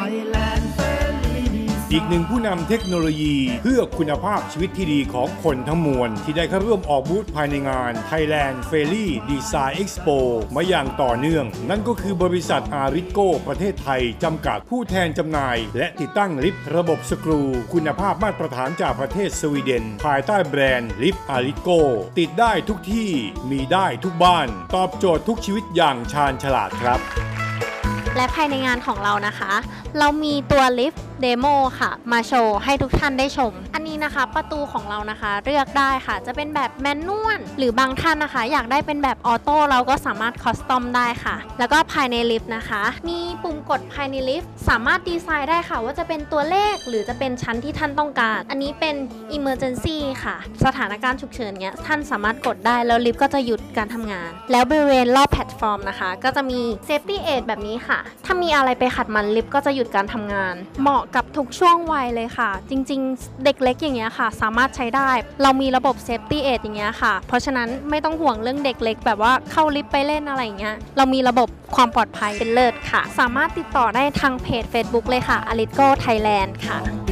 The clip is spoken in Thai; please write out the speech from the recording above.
อีกหนึ่งผู้นำเทคโนโลยีเพื่อคุณภาพชีวิตที่ดีของคนทั้งมวลที่ได้เข้าร่วมออกบูธภายในงาน Thailand Ferry Design Expo มาอย่างต่อเนื่องนั่นก็คือบริษัทอาริโกประเทศไทยจำกัดผู้แทนจำหน่ายและติดตั้งลิฟต์ระบบสกรูคุณภาพมาตรฐานจากประเทศสวีเดนภายใต้แบรนด์ลิฟต์อาริโกติดได้ทุกที่มีได้ทุกบ้านตอบโจทย์ทุกชีวิตอย่างชาญฉลาดครับและภายในงานของเรานะคะเรามีตัวลิฟต์เดโมค่ะมาโชว์ให้ทุกท่านได้ชมอันนี้นะคะประตูของเรานะคะเลือกได้ค่ะจะเป็นแบบแมนนวลหรือบางท่านนะคะอยากได้เป็นแบบออโต้เราก็สามารถคอสตอมได้ค่ะแล้วก็ภายในลิฟต์นะคะมีปุ่มกดภายในลิฟต์สามารถดีไซน์ได้ค่ะว่าจะเป็นตัวเลขหรือจะเป็นชั้นที่ท่านต้องการอันนี้เป็น Emergency ค่ะสถานการณ์ฉุกเฉินเนี้ยท่านสามารถกดได้แล้วลิฟต์ก็จะหยุดการทำงานแล้วบริเวณรอบแพลตฟอร์มนะคะก็จะมี Safety Aid แบบนี้ค่ะถ้ามีอะไรไปขัดมันลิฟต์ก็จะหยุดการทำงานเหมาะกับทุกช่วงวัยเลยค่ะจริงๆเด็กเล็กอย่างเงี้ยค่ะสามารถใช้ได้เรามีระบบ Safety Aid อย่างเงี้ยค่ะเพราะฉะนั้นไม่ต้องห่วงเรื่องเด็กเล็กแบบว่าเข้าลิฟต์ไปเล่นอะไรอย่างเงี้ยเรามีระบบความปลอดภัยเป็นเลิศค่ะสามารถติดต่อได้ทางเพจ Facebook เลยค่ะ Aritco Thailand ค่ะ